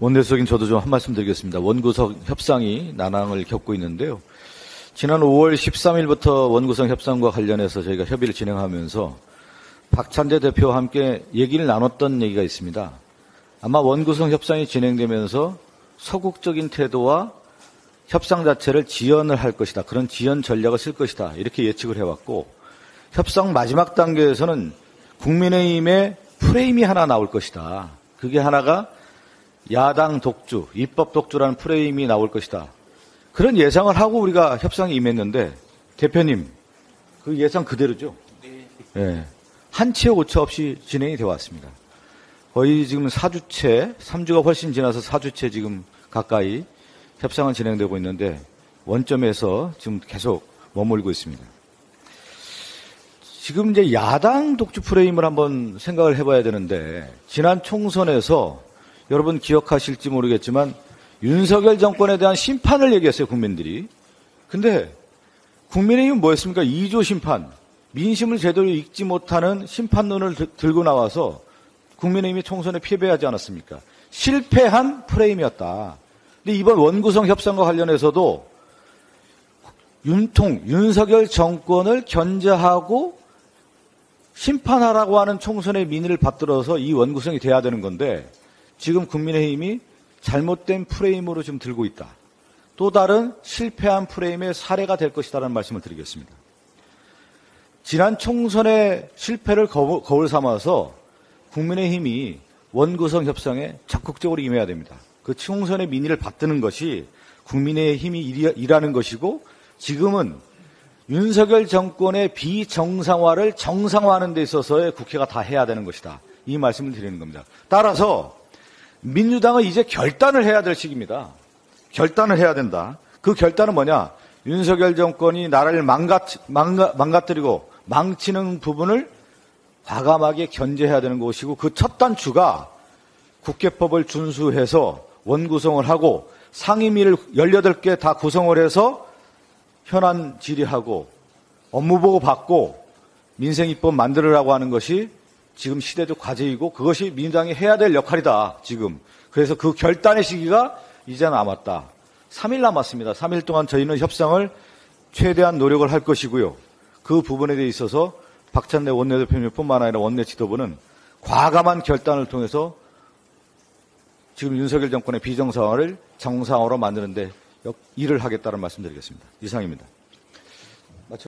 원내수석인 저도 좀 한 말씀 드리겠습니다. 원구성 협상이 난항을 겪고 있는데요. 지난 5월 13일부터 원구성 협상과 관련해서 저희가 협의를 진행하면서 박찬대 대표와 함께 얘기를 나눴던 얘기가 있습니다. 아마 원구성 협상이 진행되면서 서국적인 태도와 협상 자체를 지연을 할 것이다. 그런 지연 전략을 쓸 것이다. 이렇게 예측을 해왔고, 협상 마지막 단계에서는 국민의힘의 프레임이 하나 나올 것이다. 그게 하나가 야당 독주, 입법 독주라는 프레임이 나올 것이다. 그런 예상을 하고 우리가 협상에 임했는데, 대표님, 그 예상 그대로죠? 네. 한치의 오차 없이 진행이 되어 왔습니다. 거의 지금 4주째, 3주가 훨씬 지나서 4주째 지금 가까이 협상은 진행되고 있는데, 원점에서 지금 계속 머물고 있습니다. 지금 이제 야당 독주 프레임을 한번 생각을 해봐야 되는데, 지난 총선에서 여러분 기억하실지 모르겠지만 윤석열 정권에 대한 심판을 얘기했어요, 국민들이. 근데 국민의힘은 뭐였습니까? 2조 심판. 민심을 제대로 읽지 못하는 심판론을 들고 나와서 국민의힘이 총선에 패배하지 않았습니까? 실패한 프레임이었다. 근데 이번 원구성 협상과 관련해서도 윤석열 정권을 견제하고 심판하라고 하는 총선의 민의를 받들어서 이 원구성이 돼야 되는 건데, 지금 국민의힘이 잘못된 프레임으로 지금 들고 있다. 또 다른 실패한 프레임의 사례가 될 것이다라는 말씀을 드리겠습니다. 지난 총선의 실패를 거울 삼아서 국민의힘이 원구성 협상에 적극적으로 임해야 됩니다. 그 총선의 민의를 받드는 것이 국민의힘이 일하는 것이고, 지금은 윤석열 정권의 비정상화를 정상화하는 데 있어서의 국회가 다 해야 되는 것이다. 이 말씀을 드리는 겁니다. 따라서 민주당은 이제 결단을 해야 될 시기입니다. 결단을 해야 된다. 그 결단은 뭐냐? 윤석열 정권이 나라를 망가뜨리고 망치는 부분을 과감하게 견제해야 되는 것이고, 그 첫 단추가 국회법을 준수해서 원구성을 하고 상임위를 18개 다 구성을 해서 현안 질의하고 업무보고 받고 민생입법 만들으라고 하는 것이 지금 시대적 과제이고, 그것이 민주당이 해야 될 역할이다, 지금. 그래서 그 결단의 시기가 이제 남았다. 3일 남았습니다. 3일 동안 저희는 협상을 최대한 노력을 할 것이고요. 그 부분에 대해 있어서 박찬대 원내대표님뿐만 아니라 원내 지도부는 과감한 결단을 통해서 지금 윤석열 정권의 비정상화를 정상화로 만드는데 일을 하겠다는 말씀드리겠습니다. 이상입니다.